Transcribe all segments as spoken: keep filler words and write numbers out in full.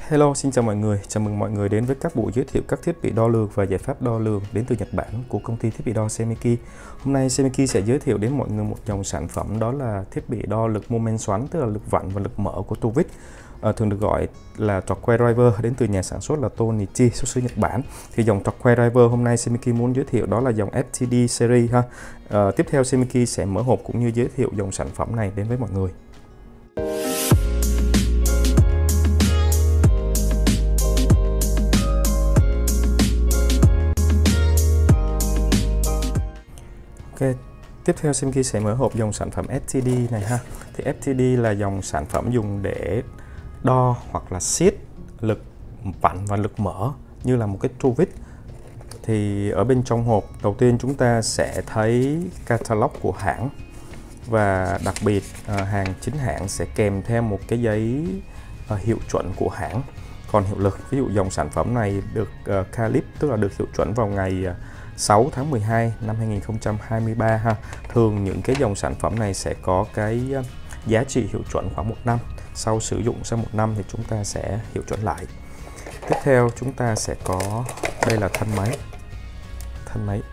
Hello, xin chào mọi người. Chào mừng mọi người đến với các buổi giới thiệu các thiết bị đo lường và giải pháp đo lường đến từ Nhật Bản của công ty thiết bị đo Semiki. Hôm nay Semiki sẽ giới thiệu đến mọi người một dòng sản phẩm, đó là thiết bị đo lực mô men xoắn, tức là lực vặn và lực mở của Tuvic, à, thường được gọi là Torque Driver, đến từ nhà sản xuất là Tonichi, xuất xứ Nhật Bản. Thì dòng Torque Driver hôm nay Semiki muốn giới thiệu đó là dòng ép tê đê series ha. À, tiếp theo Semiki sẽ mở hộp cũng như giới thiệu dòng sản phẩm này đến với mọi người. Ok, tiếp theo Semiki sẽ mở hộp dòng sản phẩm ép tê đê này ha. Thì ép tê đê là dòng sản phẩm dùng để đo hoặc là siết lực vặn và lực mở như là một cái Tuvic. Thì ở bên trong hộp đầu tiên chúng ta sẽ thấy catalog của hãng, và đặc biệt hàng chính hãng sẽ kèm theo một cái giấy hiệu chuẩn của hãng còn hiệu lực. Ví dụ dòng sản phẩm này được Calip, tức là được hiệu chuẩn vào ngày sáu tháng mười hai năm hai nghìn không trăm hai mươi ba ha. Thường những cái dòng sản phẩm này sẽ có cái giá trị hiệu chuẩn khoảng một năm. Sau sử dụng sau một năm thì chúng ta sẽ hiệu chuẩn lại. Tiếp theo chúng ta sẽ có, đây là thân máy. Thân máy.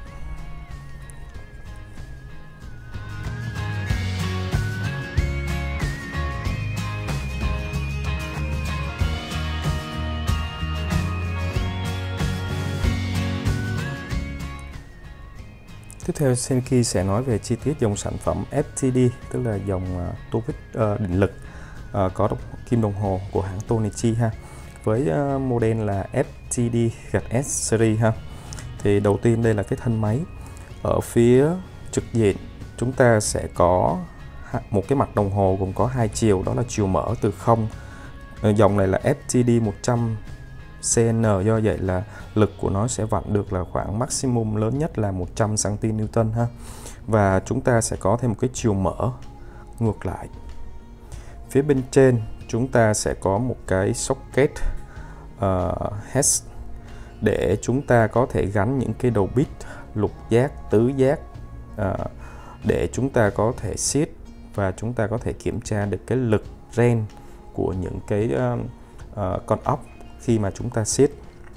Tiếp theo Semiki sẽ nói về chi tiết dòng sản phẩm ép tê đê, tức là dòng uh, Tuvic uh, định lực uh, có kim đồng hồ của hãng Tonichi ha, với uh, model là ép tê đê S series ha. Thì đầu tiên đây là cái thân máy. Ở phía trực diện chúng ta sẽ có một cái mặt đồng hồ gồm có hai chiều, đó là chiều mở từ không. Uh, dòng này là ép tê đê một trăm xê en, do vậy là lực của nó sẽ vặn được là khoảng maximum lớn nhất là một trăm xăng ti mét ha. Và chúng ta sẽ có thêm một cái chiều mở ngược lại. Phía bên trên chúng ta sẽ có một cái socket uh, hex để chúng ta có thể gắn những cái đầu bit lục giác, tứ giác, uh, để chúng ta có thể siết và chúng ta có thể kiểm tra được cái lực ren của những cái uh, uh, con ốc khi mà chúng ta siết.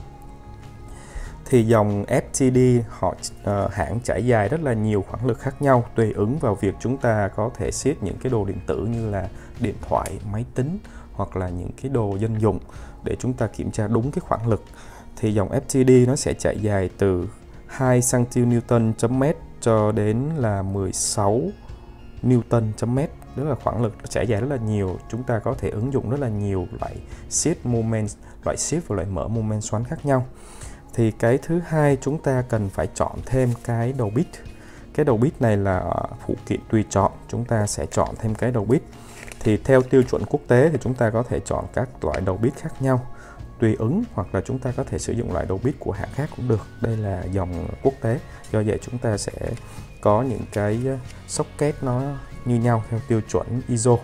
Thì dòng ép tê đê họ uh, hãng trải dài rất là nhiều khoảng lực khác nhau, tùy ứng vào việc chúng ta có thể siết những cái đồ điện tử như là điện thoại, máy tính hoặc là những cái đồ dân dụng để chúng ta kiểm tra đúng cái khoảng lực. Thì dòng ép tê đê nó sẽ trải dài từ hai xăng ti mét cho đến là mười sáu Newton/mét. Đó là khoảng lực trải dài rất là nhiều. Chúng ta có thể ứng dụng rất là nhiều loại siết moment, loại siết và loại mở moment xoắn khác nhau. Thì cái thứ hai chúng ta cần phải chọn thêm cái đầu bit. Cái đầu bit này là phụ kiện tùy chọn, chúng ta sẽ chọn thêm cái đầu bit. Thì theo tiêu chuẩn quốc tế thì chúng ta có thể chọn các loại đầu bit khác nhau tùy ứng, hoặc là chúng ta có thể sử dụng loại đầu bit của hãng khác cũng được. Đây là dòng quốc tế, do vậy chúng ta sẽ có những cái socket nó như nhau theo tiêu chuẩn i ét ô.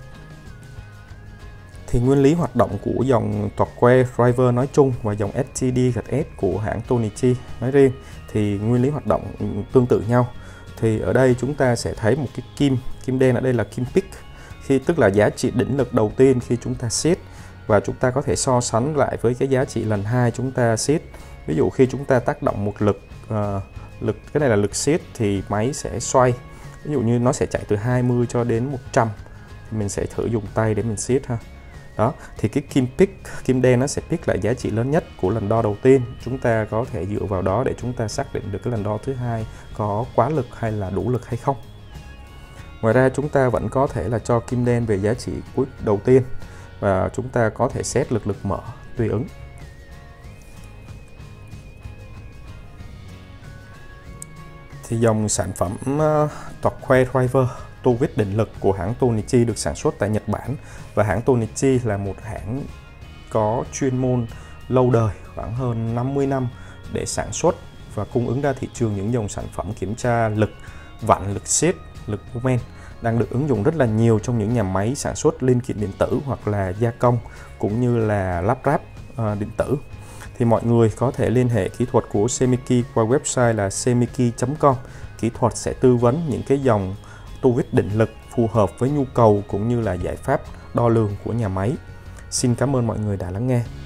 Thì nguyên lý hoạt động của dòng Torque Driver nói chung và dòng ép tê đê S của hãng Tonichi nói riêng thì nguyên lý hoạt động tương tự nhau. Thì ở đây chúng ta sẽ thấy một cái kim, kim đen ở đây là kim peak, khi tức là giá trị đỉnh lực đầu tiên khi chúng ta siết, và chúng ta có thể so sánh lại với cái giá trị lần hai chúng ta siết. Ví dụ khi chúng ta tác động một lực, uh, lực cái này là lực siết thì máy sẽ xoay. Ví dụ như nó sẽ chạy từ hai mươi cho đến một trăm, thì mình sẽ thử dùng tay để mình siết ha. Đó, thì cái kim peak, kim đen nó sẽ pick lại giá trị lớn nhất của lần đo đầu tiên. Chúng ta có thể dựa vào đó để chúng ta xác định được cái lần đo thứ hai có quá lực hay là đủ lực hay không. Ngoài ra chúng ta vẫn có thể là cho kim đen về giá trị cuối đầu tiên, và chúng ta có thể xét lực lực mở tùy ứng. Thì dòng sản phẩm uh, Torque Driver Tuvic định lực của hãng Tonichi được sản xuất tại Nhật Bản, và hãng Tonichi là một hãng có chuyên môn lâu đời, khoảng hơn năm mươi năm để sản xuất và cung ứng ra thị trường những dòng sản phẩm kiểm tra lực vặn, lực siết, lực moment đang được ứng dụng rất là nhiều trong những nhà máy sản xuất linh kiện điện tử hoặc là gia công cũng như là lắp ráp uh, điện tử. Thì mọi người có thể liên hệ kỹ thuật của Semiki qua website là semiki chấm com. Kỹ thuật sẽ tư vấn những cái dòng Tuvic định lực phù hợp với nhu cầu cũng như là giải pháp đo lường của nhà máy. Xin cảm ơn mọi người đã lắng nghe.